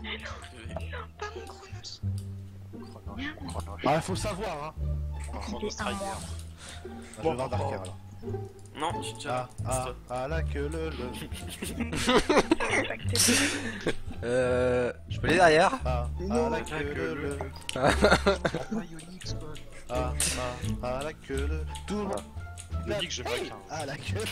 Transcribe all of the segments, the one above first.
Pas mon Chronos. Ah, faut le savoir, hein. C'est un mois. Je vais voir Darker alors. Non, je suis déjà là. La queue Je peux aller derrière? La queue la queue tout le monde. Yonix, je back. La queue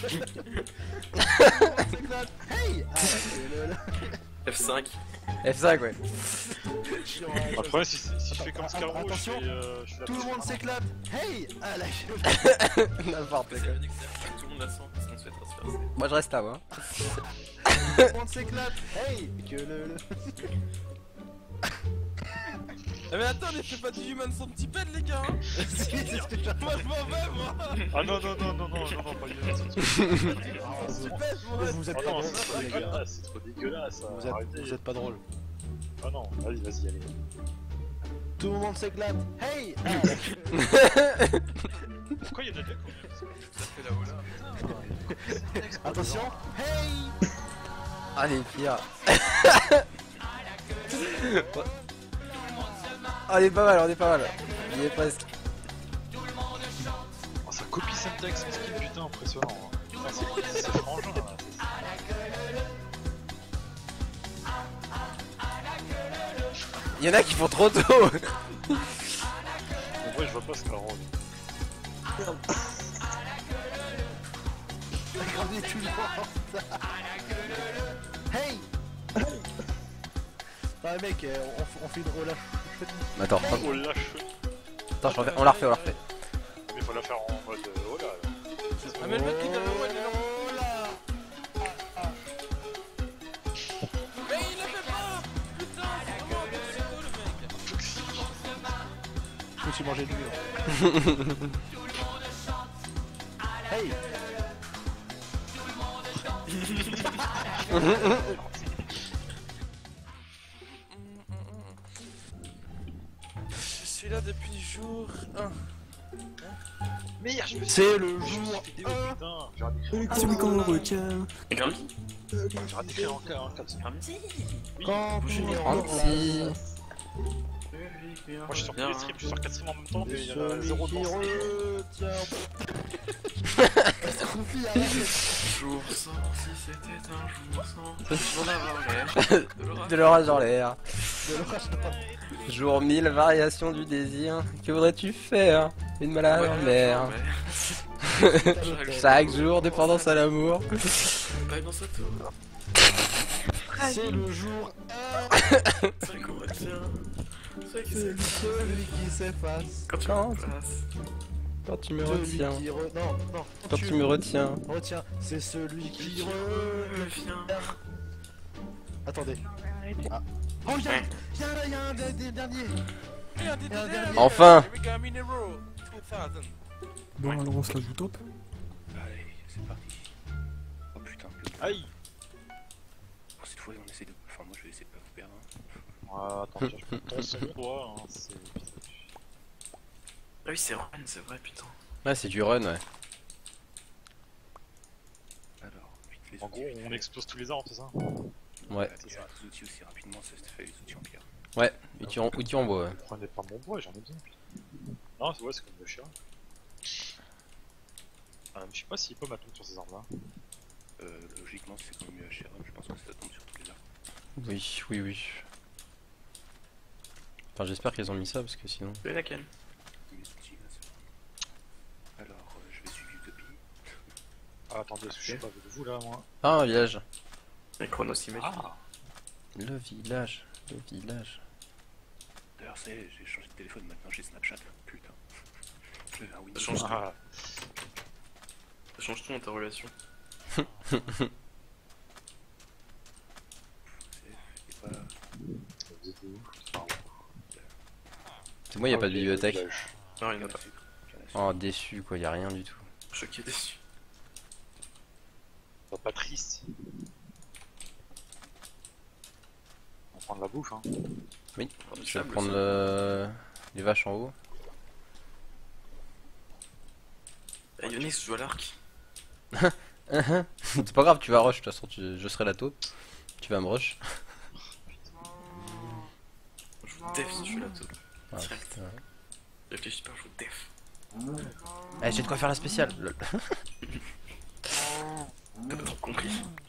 Hey F5. F5, ouais. Après, si je fais comme Scarro, attention, je fais tout le monde s'éclate. Hey la queue N'importe C'est quoi. Yonix, tout le monde la sent parce qu'on se fait transpercer. Moi je reste là, moi. Tout le monde s'éclate. Hey que Ah mais attends, ne fais pas du human centipede les gars hein. c'est ce que j'ai Moi je m'en vais moi. Ah non, pas Yonix. Vous êtes Ah pas non, drôle, les gars. c'est trop dégueulasse. Arrêtez. Vous êtes pas drôle. Ah non, vas-y, allez. Tout le monde s'éclate. Hey Pourquoi il y en a deux quand même? Ça fait là-haut là. Attention. Hey Ah, les pires. Ah, on est pas mal, Il est presque. Oh, ça copie syntaxe, ce qui est putain impressionnant. Hein. C'est frangin là. Il y en a qui font trop tôt. En vrai, je vois pas Scarro. Regardez tout le monde. Hey Ah mec, on fait une relâche. Attends, Oh lâche. attends, on la refait. Mais faut la faire en mode oh là. Ah mais le mec qui est dans le wall, il est là. Mais il le fait pas. Putain, c'est vraiment un psycho le mec. Je me suis mangé du mur. Hey Je suis là depuis jour 1. Merde, je me suis C'est le jour jour vidéo, putain. J'ai raté Celui qu'on retient. Et Grammy d'écrire en 4. Grammy Oui, Quand bougez on bien. est 36. Moi je suis sur tous les streams, je suis sur 4 streams en même temps, mais il y en a celui 0 qui de lancé. retient. Confie à la Jour sans, si c'était un jour sans. Je m'en avoir l'air. De l'orage dans l'air. de l'orage. Jour 1000, variation du désir. Que voudrais-tu faire? Une malade en mer. Chaque jour, dépendance à l'amour. Pas dans sa tour. C'est le jour C'est qu'on retient. C'est qui celui qui s'efface. Quand tu Quand me places. Quand tu me Celui retiens. qui non, Quand tu me retiens. retiens, c'est celui qui Revient. Attendez. Ah. Oh y'a un des derniers. Et un des Et un dernier. Enfin. We got Minero 2000. Bon, alors on se la joue top. Allez, c'est parti. Oh putain, Aïe. cette fois on essaie de. Enfin, moi je vais essayer de pas vous perdre. Attends, tiens, je prends ton son, toi, hein, c'est... Ah oui, c'est Run, c'est vrai, putain. Ouais, c'est du run, ouais. Alors, vite les En gros, on explose tous les arbres, c'est ça? Ouais. C'est ça. Les outils aussi rapidement, ça se fait les outils en pierre. Ouais, outil en bois, ouais. Prenez pas mon bois, j'en ai besoin. Non, c'est comme le chien. Je sais pas s'il peut m'attendre sur ces arbres là. Logiquement, c'est comme mieux à Sharon, je pense que ça tombe sur tous les arbres. Oui. Enfin, j'espère qu'ils ont mis ça parce que sinon. C'est laquelle? Les outils, là, c'est bon. Alors, je vais suivre Utopie. Ah, attendez, je sais pas de vous là, moi. Ah, un village. Et Chronos imagine. Ah, Le village. D'ailleurs, ça y est, j'ai changé de téléphone, maintenant j'ai Snapchat. Putain. Je vais un Windows. Ça change tout. ah. Ça change tout interrogation. C'est pas. Vous êtes où? C'est moi, y a pas de bibliothèque. Non, il n'y en a pas. Oh, déçu quoi, y a rien du tout. Choqué, déçu. Pas triste. On va prendre la bouffe, hein. Oui, Prendre du je vais sable, prendre les vaches en haut. Ah, Yonix joue à l'arc. C'est pas grave, tu vas rush, de toute façon, je serai la taupe. Tu vas me rush. def si je suis là tout. Ah, Direct. putain. Réfléchis pas, je joue def. Eh, j'ai de quoi faire la spéciale. Lol. T'as pas trop compris.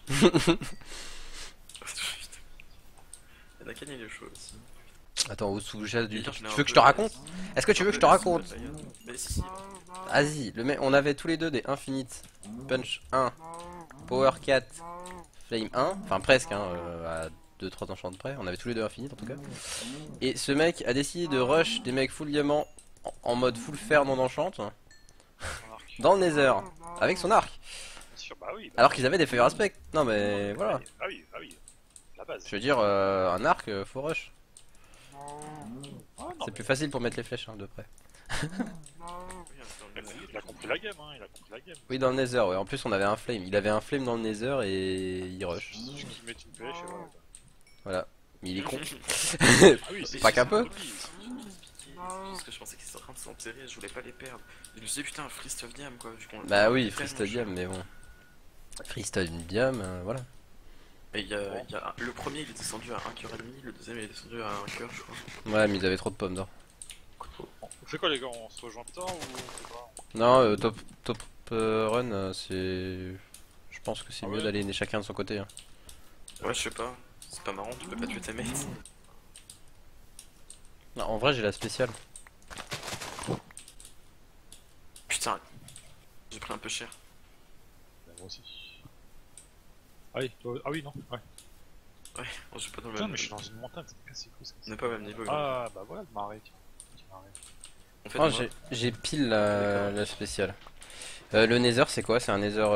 Y'a Nakan il est chaud aussi. Attends, au sous-jazz du... Hier, Tu je l'ai veux un que je peu- te raconte? Est-ce que tu veux que je te raconte? Mais si. Vas-y, on avait tous les deux des Infinite. Punch 1, Power 4, Flame 1. Enfin presque, hein, à 2-3 enchants de près. On avait tous les deux Infinite en tout cas. Et ce mec a décidé de rush des mecs full diamant en mode full fer non enchant dans le Nether. Avec son arc. Bien sûr, bah oui. Alors qu'ils avaient des fire aspect. Non mais voilà. Ah oui, ah oui. La base. Je veux dire, un arc, faut rush. Ah, non, C'est mais plus facile pour mettre les flèches hein, de près. il a compris la game, hein. Il a compris la game. Oui, dans le Nether, ouais. En plus, on avait un flame. Il avait un flame dans le Nether et il rush. Juste qu'il mette une pêche et voilà. Voilà. Mais il est con. Ah oui, Pas qu'un peu. Parce que je pensais qu'ils étaient en train de s'enterrer, je voulais pas les perdre. Je me suis dit putain, Free Stuff Diam quoi. Vu qu'on- Bah oui, tellement Free cher. Stadium, mais bon. Free Stadium, voilà. Et le premier il est descendu à 1 cœur et demi, le deuxième il est descendu à 1 cœur je crois. Ouais, mais ils avaient trop de pommes d'or. On fait quoi les gars? On se rejoint plus tard ou on fait quoi? Non, top run, c'est. Je pense que c'est Ah mieux ouais. d'aller chacun de son côté. Hein. Ouais, je sais pas, c'est pas marrant, tu peux pas tuer tes mates. Non, en vrai, j'ai la spéciale. Putain, j'ai pris un peu cher. Bah, moi aussi. Ah oui, toi... ah oui, non, ouais. Ouais, je suis pas dans le Putain, même. mais je suis dans une montagne, c'est cassé quoi ça. On n'est pas au même niveau. Ah bah voilà le marais, tiens. Petit marais. En fait, Oh, moi, j'ai pile la spéciale. Le Nether, c'est quoi? C'est un Nether.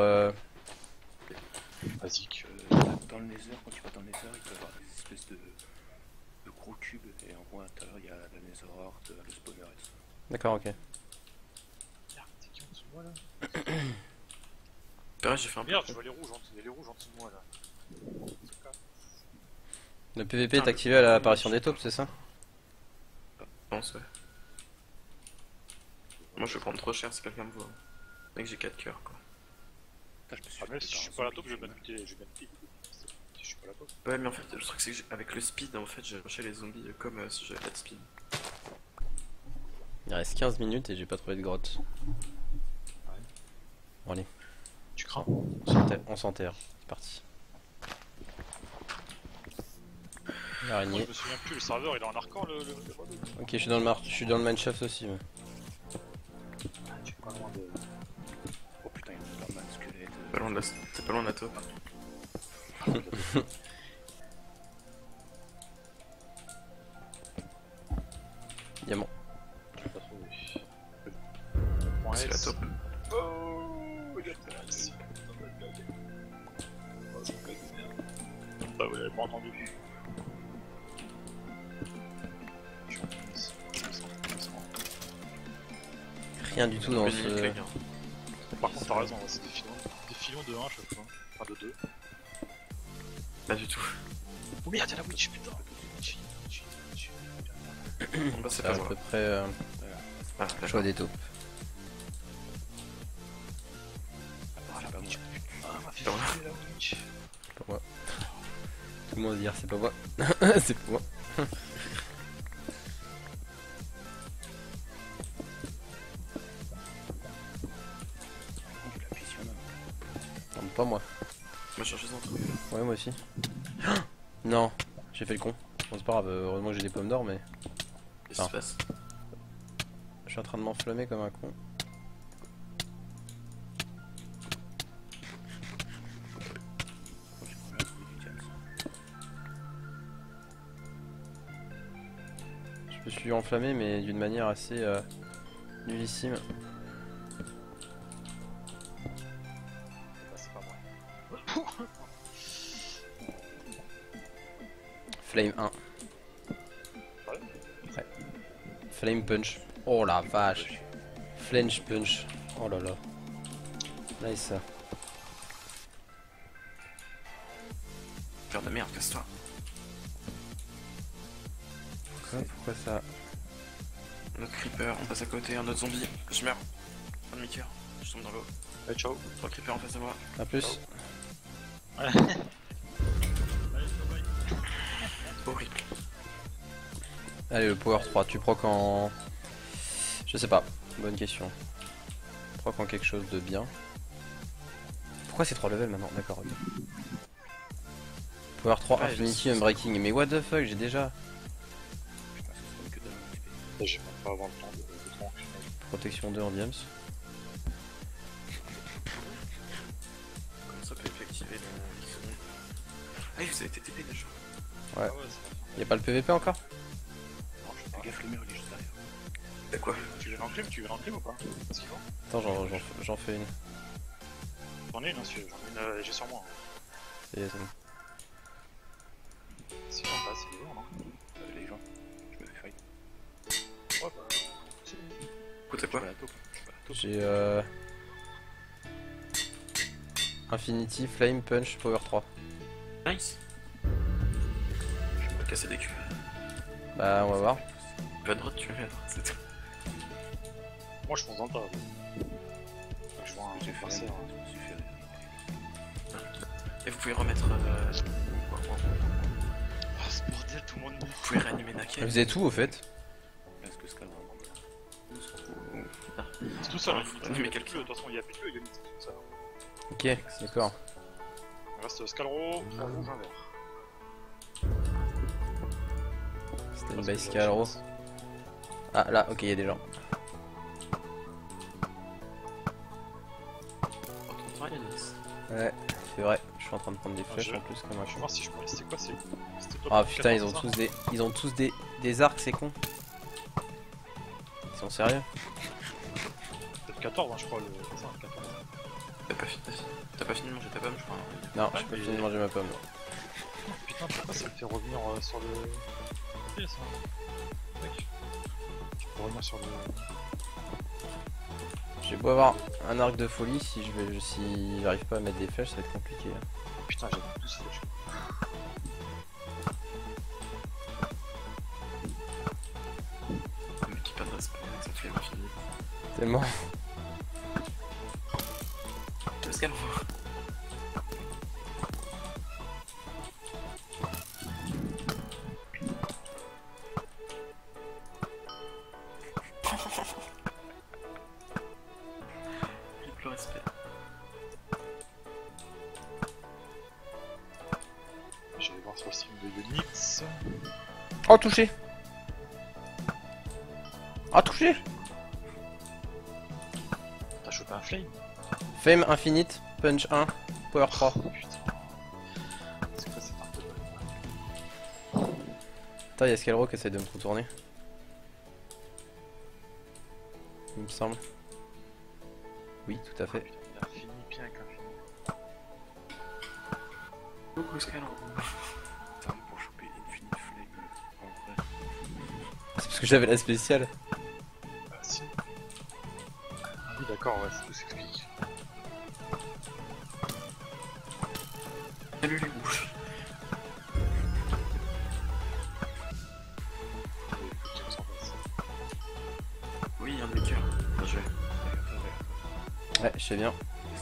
Basique. Dans le Nether, quand tu vas dans le Nether, il peut y avoir des espèces de gros cubes, et en gros à l'intérieur il y a la Nether Heart, le spawner et tout ça. D'accord, ok. Merde, c'est qui en dessous de moi là? pareil, j'ai fait un peu. Merde, je vois les rouges, il y a les rouges en dessous de moi là. Le PVP est activé à l'apparition des taupes, c'est ça? Je pense, ouais. Moi je vais prendre trop cher si quelqu'un me voit. Mec, j'ai 4 cœurs quoi. Putain, je me suis Ah mais fait si je suis par pas un la taupe, je vais zombie, bien buter, je vais bien buter. Si je suis pas la taupe. Ouais, mais en fait, le truc c'est que avec le speed, en fait, j'ai rushé les zombies comme si j'avais pas de speed. Il reste 15 minutes et j'ai pas trouvé de grotte. Bon, allez, Tu crains? on s'enterre. C'est parti. L'araignée. Moi je me souviens plus, le serveur il est en arcan le... Ok, je suis dans le mineshaft aussi. Ouais. Ah, tu es pas loin de... Oh putain, il y a un Superman squelette. Pas loin de la... T'es pas loin de la taupe. Diamant. Je vais pas trouver. C'est la taupe. Oh, il a fait la ici. Oh, c'est pas de merde. Bah ouais, j'avais pas entendu. Je suis en train de... Rien du tout dans Une minute, les ce. gars. Par contre, t'as raison, c'est des filons de 1 à chaque fois. Enfin de 2. Pas du tout. Oh merde, y'a la witch, putain. Bon, bah, c'est C'est pas à moi. peu près Ah, choix des taupes. Ah, la witch. Ah, m'a fait Dans la- filer la witch. Pour moi. Tout le monde va dire c'est pas moi. C'est pour moi. Il a vision là. Non, pas moi. Moi, je cherche des trucs. Ouais, moi aussi. Non, j'ai fait le con. Bon, c'est pas grave, heureusement que j'ai des pommes d'or, mais Qu'est-ce qui se passe? je suis en train de m'enflammer comme un con. Moi j'ai trouvé un truc du diable. Je me suis enflammé, mais d'une manière assez nullissime. Bah, c'est pas moi. Flame 1. Ouais. Flame Punch. Oh la vache. Flange Punch. Oh là là. Nice. Faire de merde, casse-toi. Pourquoi ça? Un autre creeper, on passe à côté, un autre zombie. Je meurs. Un demi-cœur. Je tombe dans l'eau. Allez, ciao. 3 creepers en face de moi. A plus. Horrible. Allez, le Power 3, tu procs en... Je sais pas, bonne question. Proc en quelque chose de bien. Pourquoi c'est 3 levels maintenant? D'accord, ok. Power 3, Ouais, Infinity, je- Unbreaking. Mais what the fuck, j'ai déjà. Putain, ça se donne que dalle en XP. Là, j'ai même pas avoir le temps de trop enculer. Protection 2 en Diams. Comme ça peut effectiver les secondes. Ah, vous avez été TP déjà. Ouais. Ah ouais, c'est Y'a pas le PVP encore? Non, je fais gaffe, le mur il est juste derrière. Y'a quoi? Tu veux l'enclume? Tu veux l'enclume ou pas? Parce qu'il faut. Attends, j'en fais une. J'en ai une, hein, si tu veux. J'en ai une, j'ai sur moi. Hein. Ça y est, c'est bon. Si j'en passe, c'est lourd, non? Les gens, je me fais fight. Ouais, bah. Si. Écoute, t'as quoi? Je vais à la taupe. J'ai Infinity, Flame, Punch, Power 3. Nice. Je vais casser des culs. Bah, on va voir. Va droite, tu vas c'est tout. Moi, je fonce dans le tas. Je vois J'ai un fait passer. rien, ça me suffit. Et vous pouvez remettre. Ah, ce bordel, tout le monde meurt. Vous pouvez réanimer Naken. Vous êtes où au fait? Est-ce que Scal vraiment C'est tout seul, hein. Ouais, mais De quelqu'un. toute façon, il y a plus de Unity, c'est tout seul. Ok, d'accord. Il reste Scalro, un rouge, un vert. Stand Parce by que Scalro. Ah là, ok, y'a des gens. Ouais, c'est vrai, je suis en train de prendre des flèches en plus comme un Je vais con. voir si je peux. C'était quoi? C'était top Ah putain, 14, ils ont tous des arcs, c'est con. Ils sont sérieux? Peut-être 14, hein, je crois. C'est ça, 14. T'as pas fini de manger ta pomme, je crois. Non, j'ai pas fini de manger ma pomme. Putain, pourquoi ça me fait revenir sur le. Ok, ça. Mec. Tu peux revenir sur le. J'ai beau avoir un arc de folie, si j'arrive pas à mettre des flèches, ça va être compliqué. Putain, j'ai tout ces flèches. Le mec qui perd de respect avec son flemme infinie. Tellement. Le Scalro. Le respect. Je vais voir sur le stream de Unix. Oh, touché! Oh, touché! T'as chopé un flame? Fame Infinite, Punch 1, Power 3. Oh putain. C'est quoi cette arme de balle? Putain, y'a Scalro qui essaie de me retourner. Il me semble. Oui, tout à fait. Il a fini bien avec l'infini. Coucou Scalro. Putain, pour choper Infinite Flame en vrai. C'est parce que j'avais la spéciale. Ah si. Ah oui d'accord, ouais, tout s'explique. Salut les bouches. Faut que s'en passe. Oui, un de mes cœurs. Bien joué. Ouais, je sais bien.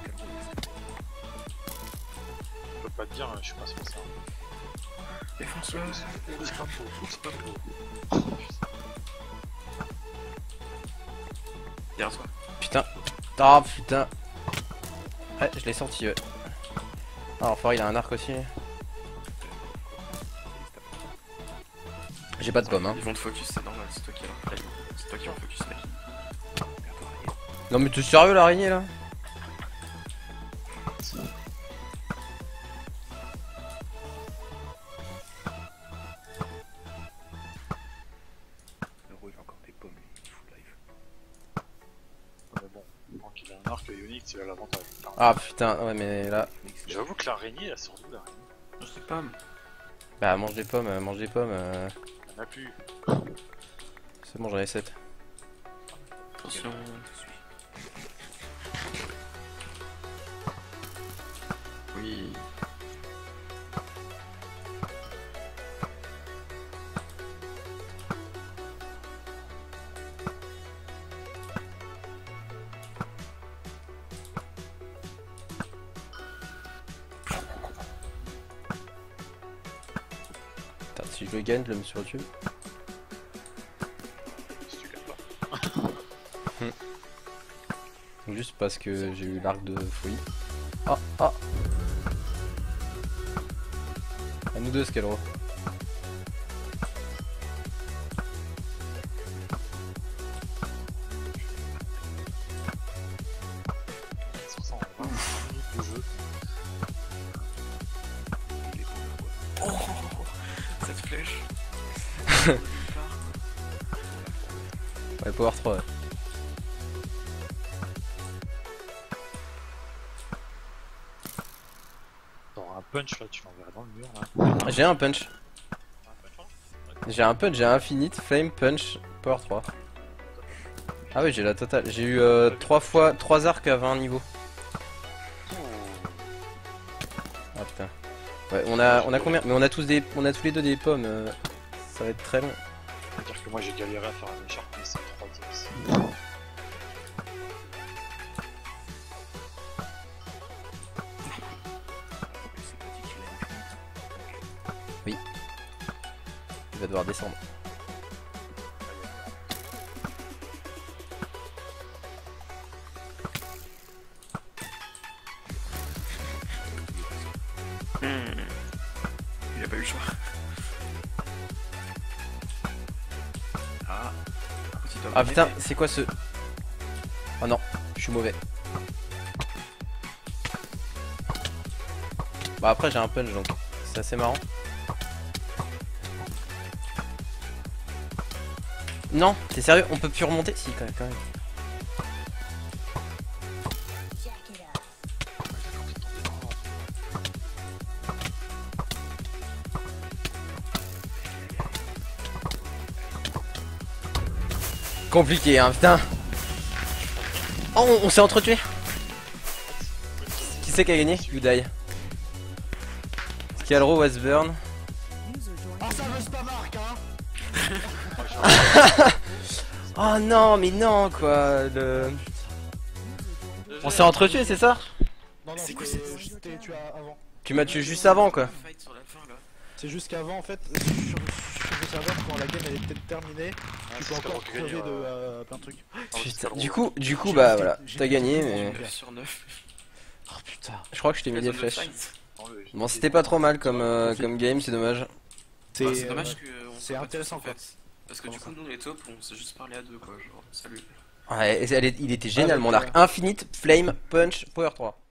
Je peux pas te dire, je suis pas sur ça. Défonce-le. C'est pas faux, c'est pas faux. Derrière toi. Putain. Ah putain. Ouais, je l'ai sorti, ouais. Ah, enfin, il a un arc aussi. J'ai pas de pomme, hein. Ils vont te focus, c'est normal, c'est toi qui as la flemme. C'est toi qui en focus, mec. Non, mais t'es sérieux, l'araignée là? Le rouge il a encore des pommes, lui, il fout live. Mais bon, tant qu'il a un arc Unix, il a l'avantage. Ah putain, ouais, mais là. J'avoue que l'araignée, elle sort d'où l'araignée? Je sais pas. Bah, mange des pommes, mange des pommes. Il y en a plus. C'est bon, j'en ai 7. Attention. Oui. Putain, si je le gagne, je le mets sur YouTube. Juste parce que j'ai eu l'arc de folie. Ah, ah. À nous deux, Scalro. Sur ça, on va 20 minutes de jeu. Cette flèche. Ouais, Power 3. Ouais. T'auras un punch là, tu l'enverras dans le mur là. J'ai un punch. Un punch, hein. J'ai un punch, j'ai un infinite, flame, punch, power 3. Ah oui, j'ai la totale. J'ai eu 3 arcs à 20 niveaux. Ah putain. Ouais, on a combien? Mais on a tous les deux des pommes. Ça va être très long. C'est-à-dire que moi j'ai galéré à faire un écharpe, c'est 3 aussi. C'est pas dit qu'il a une fuite. Il va devoir descendre. Il a pas eu le choix. Ah. Petit homme Ah putain, aidé. c'est quoi ce... Oh non, je suis mauvais. Bah après j'ai un punch donc c'est assez marrant. Non, t'es sérieux? On peut plus remonter? Si quand même. Compliqué hein, putain. Oh, on s'est entretué. Qui c'est qui a gagné? You die. Scalro, Westburn. Ah, ça veut pas marque, hein. Oh non, mais non quoi. On s'est entretué, c'est ça? Non, non, C'est quoi je t'ai tué avant. Tu m'as tué juste avant quoi. Fight sur la fin là. C'est juste qu'avant, en fait, sur le serveur, quand la game elle est peut-être terminée, tu peux encore crever de plein de trucs. Putain, du coup bah voilà, t'as gagné mais... 9 sur 9. Oh putain. Je crois que je t'ai mis des Zone de flèches. fight. Bon, c'était pas trop mal comme game, c'est dommage. Bah, c'est dommage que on c'est soit pas intéressant, tous, en fait. Parce que du Comment coup, nous les tops, on s'est juste parlé à deux quoi. Genre, salut. Ouais, il était génial mon arc. Infinite, Flame, Punch, Power 3.